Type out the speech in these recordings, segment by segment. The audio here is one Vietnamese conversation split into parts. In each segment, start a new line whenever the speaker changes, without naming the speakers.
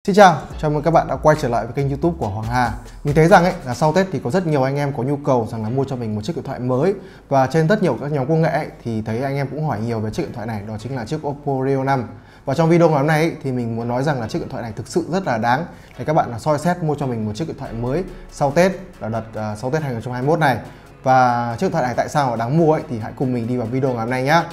Xin chào, chào mừng các bạn đã quay trở lại với kênh YouTube của Hoàng Hà. Mình thấy rằng là sau Tết thì có rất nhiều anh em có nhu cầu rằng là mua cho mình một chiếc điện thoại mới. Và trên rất nhiều các nhóm công nghệ thì thấy anh em cũng hỏi nhiều về chiếc điện thoại này, đó chính là chiếc Oppo Reno 5. Và trong video ngày hôm nay thì mình muốn nói rằng là chiếc điện thoại này thực sự rất là đáng để các bạn soi xét mua cho mình một chiếc điện thoại mới sau Tết, là đợt sau Tết 2021 này. Và chiếc điện thoại này tại sao đáng mua thì hãy cùng mình đi vào video ngày hôm nay nhé.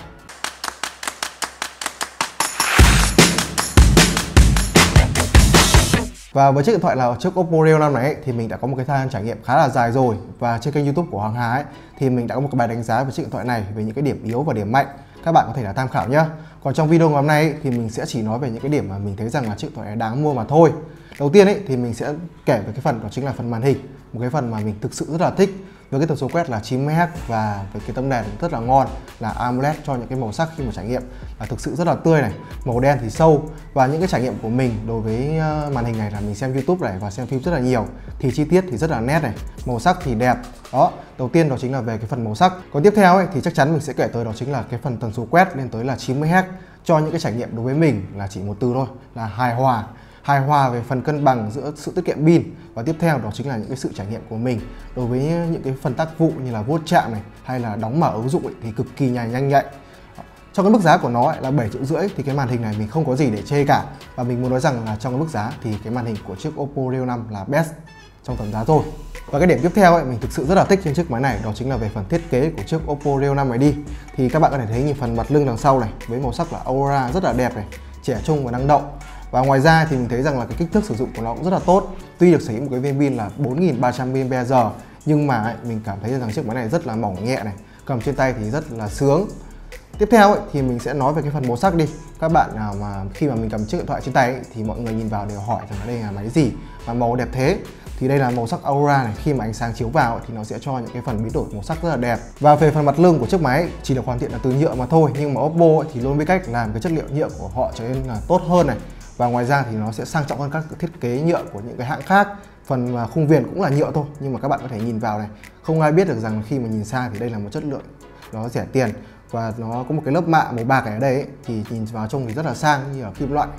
Và với chiếc điện thoại là chiếc Oppo Reno 5 này thì mình đã có một cái thời gian trải nghiệm khá là dài rồi. Và trên kênh YouTube của Hoàng Hà thì mình đã có một cái bài đánh giá về chiếc điện thoại này, về những cái điểm yếu và điểm mạnh. Các bạn có thể là tham khảo nhé. Còn trong video ngày hôm nay thì mình sẽ chỉ nói về những cái điểm mà mình thấy rằng là chiếc điện thoại này đáng mua mà thôi. Đầu tiên thì mình sẽ kể về cái phần đó chính là phần màn hình, một cái phần mà mình thực sự rất là thích. Với cái tần số quét là 90Hz và với cái tấm đèn rất là ngon là AMOLED cho những cái màu sắc khi mà trải nghiệm là thực sự rất là tươi này, màu đen thì sâu. Và những cái trải nghiệm của mình đối với màn hình này là mình xem YouTube này và xem phim rất là nhiều, thì chi tiết thì rất là nét này, màu sắc thì đẹp. Đó, đầu tiên đó chính là về cái phần màu sắc. Còn tiếp theo thì chắc chắn mình sẽ kể tới đó chính là cái phần tần số quét lên tới là 90Hz cho những cái trải nghiệm đối với mình là chỉ một từ thôi, là hài hòa. Hài hòa về phần cân bằng giữa sự tiết kiệm pin, và tiếp theo đó chính là những cái sự trải nghiệm của mình đối với những cái phần tác vụ như là vuốt chạm này hay là đóng mở ứng dụng thì cực kỳ nhanh nhạy. Trong cái mức giá của nó là 7,5 triệu thì cái màn hình này mình không có gì để chê cả, và mình muốn nói rằng là trong cái mức giá thì cái màn hình của chiếc Oppo Reno 5 là best trong tầm giá rồi. Và cái điểm tiếp theo mình thực sự rất là thích trên chiếc máy này đó chính là về phần thiết kế của chiếc Oppo Reno 5 này đi. Thì các bạn có thể thấy như phần mặt lưng đằng sau này với màu sắc là Aura rất là đẹp này, trẻ trung và năng động. Và ngoài ra thì mình thấy rằng là cái kích thước sử dụng của nó cũng rất là tốt. Tuy được sở hữu một cái viên pin là 4300 mAh nhưng mà mình cảm thấy rằng chiếc máy này rất là mỏng nhẹ này, cầm trên tay thì rất là sướng. Tiếp theo thì mình sẽ nói về cái phần màu sắc đi. Các bạn nào mà khi mà mình cầm chiếc điện thoại trên tay thì mọi người nhìn vào đều hỏi rằng là đây là máy gì mà màu đẹp thế. Thì đây là màu sắc Aura này, khi mà ánh sáng chiếu vào thì nó sẽ cho những cái phần biến đổi màu sắc rất là đẹp. Và về phần mặt lưng của chiếc máy chỉ được hoàn thiện là từ nhựa mà thôi, nhưng mà Oppo thì luôn biết cách làm cái chất liệu nhựa của họ trở nên là tốt hơn này. Và ngoài ra thì nó sẽ sang trọng hơn các thiết kế nhựa của những cái hãng khác. Phần khung viền cũng là nhựa thôi, nhưng mà các bạn có thể nhìn vào này, không ai biết được rằng khi mà nhìn xa thì đây là một chất lượng nó rẻ tiền. Và nó có một cái lớp mạ màu bạc ở đây thì nhìn vào trông thì rất là sang như là kim loại.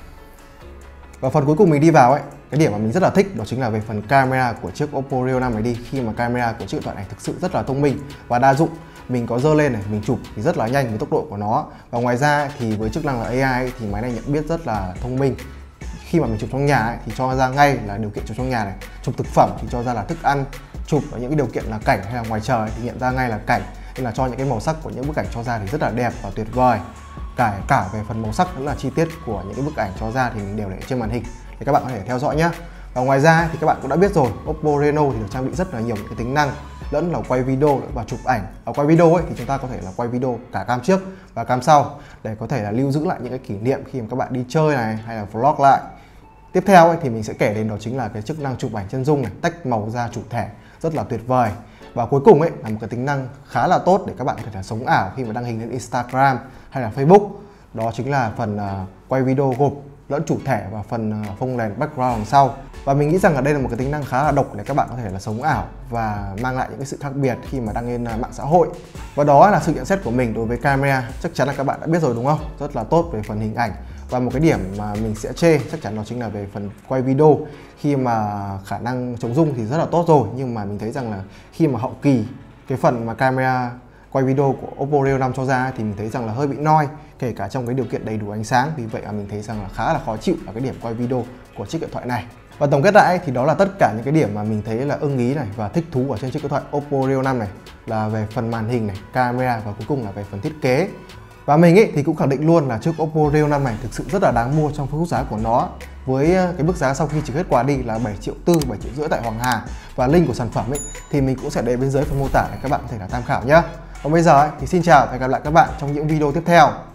Và phần cuối cùng mình đi vào cái điểm mà mình rất là thích đó chính là về phần camera của chiếc Oppo Reno 5 này đi. Khi mà camera của chiếc điện thoại này thực sự rất là thông minh và đa dụng. Mình có giơ lên này, mình chụp thì rất là nhanh với tốc độ của nó. Và ngoài ra thì với chức năng là AI thì máy này nhận biết rất là thông minh. Khi mà mình chụp trong nhà thì cho ra ngay là điều kiện chụp trong nhà này, chụp thực phẩm thì cho ra là thức ăn, chụp ở những cái điều kiện là cảnh hay là ngoài trời thì nhận ra ngay là cảnh. Nên là cho những cái màu sắc của những bức ảnh cho ra thì rất là đẹp và tuyệt vời. Cả về phần màu sắc cũng là chi tiết của những cái bức ảnh cho ra thì mình đều để trên màn hình để các bạn có thể theo dõi nhé. Và ngoài ra thì các bạn cũng đã biết rồi, Oppo Reno thì được trang bị rất là nhiều những cái tính năng, lẫn là quay video và chụp ảnh. Ở quay video thì chúng ta có thể là quay video cả cam trước và cam sau để có thể là lưu giữ lại những cái kỷ niệm khi mà các bạn đi chơi này hay là vlog lại. Tiếp theo thì mình sẽ kể đến đó chính là cái chức năng chụp ảnh chân dung này, tách màu ra chủ thể rất là tuyệt vời. Và cuối cùng là một cái tính năng khá là tốt để các bạn có thể là sống ảo khi mà đăng hình lên Instagram hay là Facebook. Đó chính là phần quay video gộp lẫn chủ thể và phần phông nền background đằng sau. Và mình nghĩ rằng là đây là một cái tính năng khá là độc để các bạn có thể là sống ảo và mang lại những cái sự khác biệt khi mà đăng lên mạng xã hội. Và đó là sự nhận xét của mình đối với camera. Chắc chắn là các bạn đã biết rồi đúng không? Rất là tốt về phần hình ảnh. Và một cái điểm mà mình sẽ chê chắc chắn đó chính là về phần quay video. Khi mà khả năng chống rung thì rất là tốt rồi, nhưng mà mình thấy rằng là khi mà hậu kỳ cái phần mà camera quay video của Oppo Reno 5 cho ra thì mình thấy rằng là hơi bị noi, kể cả trong cái điều kiện đầy đủ ánh sáng. Vì vậy mà mình thấy rằng là khá là khó chịu ở cái điểm quay video của chiếc điện thoại này. Và tổng kết lại thì đó là tất cả những cái điểm mà mình thấy là ưng ý này và thích thú ở trên chiếc điện thoại Oppo Reno 5 này, là về phần màn hình này, camera và cuối cùng là về phần thiết kế. Và mình thì cũng khẳng định luôn là chiếc Oppo Reno 5 này thực sự rất là đáng mua trong phân khúc giá của nó. Với cái mức giá sau khi trừ hết quà đi là 7,4 triệu, 7,5 triệu tại Hoàng Hà. Và link của sản phẩm thì mình cũng sẽ để bên dưới phần mô tả để các bạn có thể là tham khảo nhé. Còn bây giờ thì xin chào và hẹn gặp lại các bạn trong những video tiếp theo.